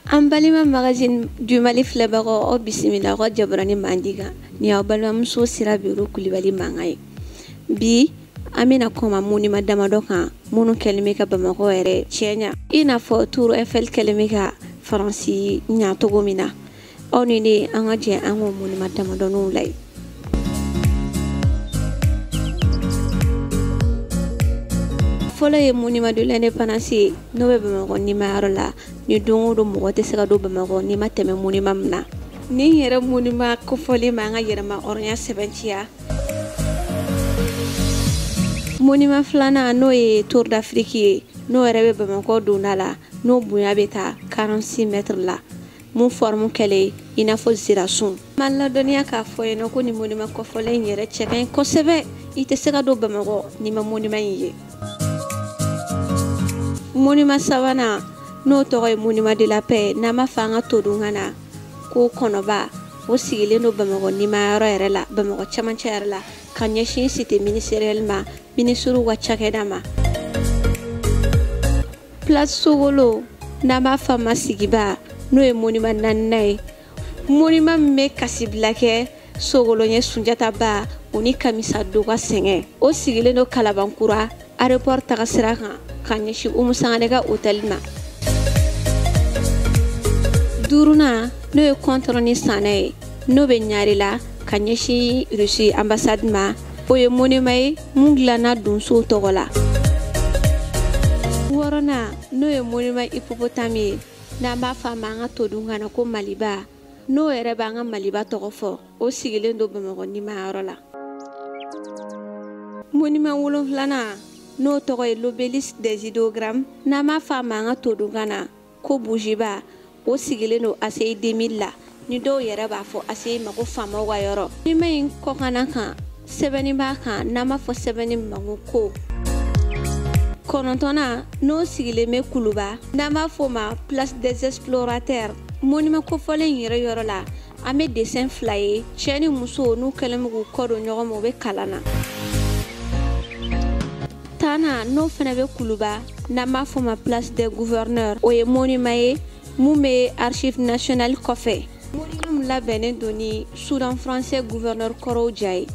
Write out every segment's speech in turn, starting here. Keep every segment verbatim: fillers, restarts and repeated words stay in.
An balima magazine du Mali filɛbagaw aw bisimila aw ka jabarani mandi kan ni aw balimamuso Sirabiru Kulibali mankan ye. Bi an bɛna kɔma monument damadɔ kan minnu kɛlen bɛ ka Bamakɔ yɛrɛ tiɲɛ i n'a fɔ Tour Eiffel kɛlen bɛ ka Faransi ɲa cogo min na. Aw ni ne an ka jɛ an k'o monument damadɔninw lajɛ. Fɔlɔ ye monument de l'indépendance n'o bɛ Bamakɔ nimayɔrɔ la ni don o don mɔgɔ tɛ se ka don Bamakɔ ni ma tɛmɛ monument min na. Ni yɛrɛ monument kofɔlen ma an ka yɛrɛma hɔrɔnya sɛbɛntiya. Monument filanan n'o ye Tour d'Afrique ye n'o yɛrɛ bɛ Bamakɔ donda la n'o bonya bɛ taa quarante-six mètres la mun forme kɛlen i n'a fɔ zirasun. Ma ladɔnniya k'a fɔ yen ko ni monument kofɔlen in yɛrɛ cɛ ka ɲi kosɛbɛ i tɛ se ka don Bamakɔ ni ma monument in ye. Monument sabanan n'o tɔgɔ ye monument de la paix n'an b'a fɔ an ka todunkan na ko kɔnɔba o sigilen don Bamakɔ nimayɔrɔ yɛrɛ la Bamakɔ cɛmancɛ yɛrɛ la ka ɲɛsin cité ministérielle ma ministres ka cakɛda ma. Place Sogolo n'an b'a fɔ a ma Sigiba n'o ye monument naaninan ye. Monument min bɛ kasibila kɛ Sogolo ɲɛ Sunjataba o ni Kamisa Dogo ka sɛngɛ o sigilen don Kalabankura aéroport taga sira kan ka ɲɛsin Umu Sangarɛ ka hôtel ma. Duurunan n'o ye Kɔntoroni Sanɛ ye n'o bɛ Ɲare la ka ɲɛsin Russie ambassade ma o ye monument ye mun dilanna donsow tɔgɔ la. Wɔɔrɔnan n'o ye monument hippopotame ye n'an b'a fɔ a ma an ka todunkan na ko Maliba n'o yɛrɛ b'an ka Maliba tɔgɔ fɔ o sigilen don Bamakɔ nimayɔrɔ la. Monument wolonfilanan n'o tɔgɔ ye l'obélisque des idéogrammes n'an b'a fɔ a ma an ka todunkan na ko Bujiba o sigilen don A C I deux mille la ni dɔw yɛrɛ b'a fɔ A C I ma ko faamaw ka yɔrɔ. Monument in kɔkanna kan sɛbɛnni b'a kan n'an b'a fɔ sɛbɛnni ma ko kɔnɔntɔnnan n'o sigilen bɛ Kuluba n'an b'a fɔ o ma place des explorateurs. Monument kofɔlen in yɛrɛ yɔrɔ la an bɛ dessin fila ye cɛ ni muso n'u kɛlen bɛ k'u kɔ don ɲɔgɔn ma u bɛ kalan na. Tannan n'o fana bɛ Kuluba n'an b'a fɔ o ma place des gouverneurs o ye monument ye mun bɛ archive nationale kɔfɛ. Monument min labɛnnen don ni Soudan français gouverneur kɔrɔw ja ye.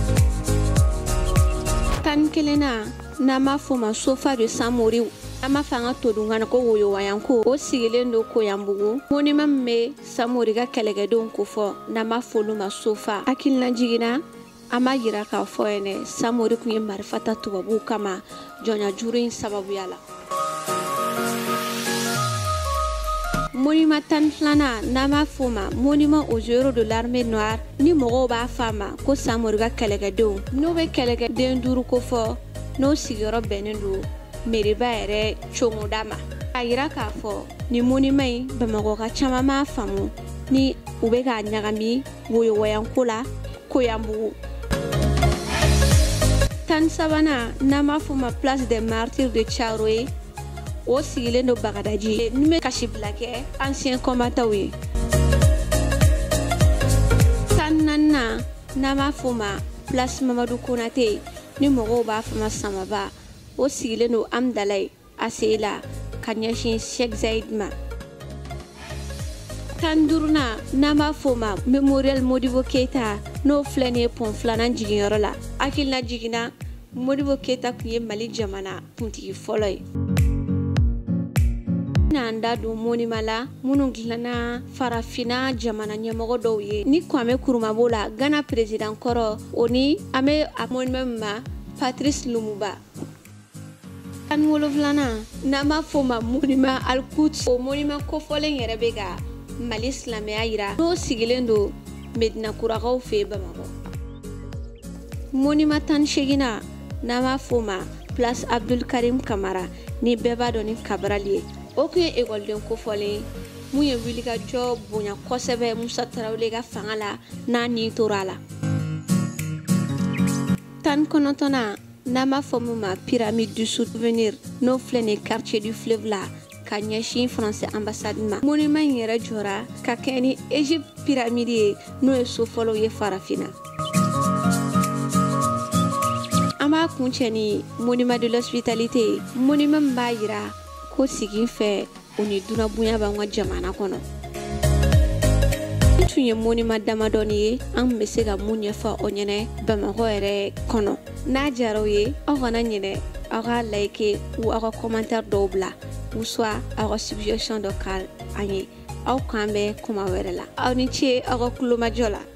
Tan ni kelennan n'an b'a fɔ o ma Sofa de Samori an b'a fɔ an ka todunkan na ko Woyowayanko o sigilen don Koyanbugu. Monument min bɛ Samori ka kɛlɛkɛdenw kofɔ n'an b'a fɔ olu ma Sofa. Hakilina jiginna an b'a yira k'a fɔ yen Samori tun ye marifa ta tubabuw kama jɔnya juru in sababuya la. Monument tan filanan n'an b'a fɔ o ma monument aux héros de l'armée noire ni mɔgɔw b'a fɔ a ma ko Samori ka kɛlɛkɛdenw n'o bɛ kɛlɛkɛden duuru kofɔ n'o sigiyɔrɔ bɛnnen don meriba yɛrɛ cogoda ma. A yira k'a fɔ ni monument in Bamakɔ ka caman m'a faamu ni u bɛ k'a ɲagami Woyowayanko la Koyanbugu. Tan sabanan n'an b'a fɔ o ma place des martyrs de Thiaroye o sigilen don Bagadaji ni bɛ kasibila kɛ ancien combattants ye. Tan naaninan n'an b'a fɔ o ma place Mamadu Konate ni mɔgɔw b'a fɔ ma Samaba o sigilen don Amdalaye A C I la ka ɲɛsin Cheikh Zayed ma. Tan duurunan n'an b'a fɔ o ma Mémorial Modibo Keita n'o filɛ nin ye pont filanan jiginyɔrɔ la. Hakilina jiginna Modibo Keita tun ye Mali jamana kuntigi fɔlɔ ye. N'an da don monument la minnu dilanna farafina jamana ɲɛmɔgɔ dɔw ye ni Kwame Nkrumah b'o la Ghana président kɔrɔ o ni an bɛ a monument min ma Patrice Lumumba. Tan wolonfilanan n'an b'a fɔ o ma monument Al-Quds o monument kofɔlen yɛrɛ bɛ ka Mali silamɛya yira n'o sigilen don Medina Kurakaw fɛ yen Bamakɔ. Monument tan ni seeginnan n'an b'a fɔ o ma place Abdul Karim Kamara ni bɛɛ b'a dɔn ni Cabral ye. O tun ye ekɔliden kofɔlen ye mun ye wulikajɔ bonya kosɛbɛ Musa Tarawele ka fanga la n'a ni tora a la. Tan ni kɔnɔntɔnnan n'an b'a fɔ mun ma pyramide du souvenir n'o filɛ nin ye quartier du fleuve la ka ɲɛsin France ambassade ma. Monument in yɛrɛ jɔra ka kɛɲɛ ni Egypte pyramide ye n'o ye so fɔlɔw ye farafinna. An b'a kuncɛ ni monument de l'hospitalité monument min b'a yira ko sigi fɛ o ni duna bonya b'an ka jamana kɔnɔ. Tun ye monument damadɔni ye an bɛ se ka mun ɲɛfɔ o ɲɛna Bamakɔ yɛrɛ kɔnɔ. N'a diyara aw ye aw kana ɲinɛ aw ka like ou aw ka commentaire dɔw bila ou soit aw ka suggestion dɔ ka an ye. Aw kan bɛ kuma wɛrɛ la. Aw ni ce aw ka kulomajɔ la.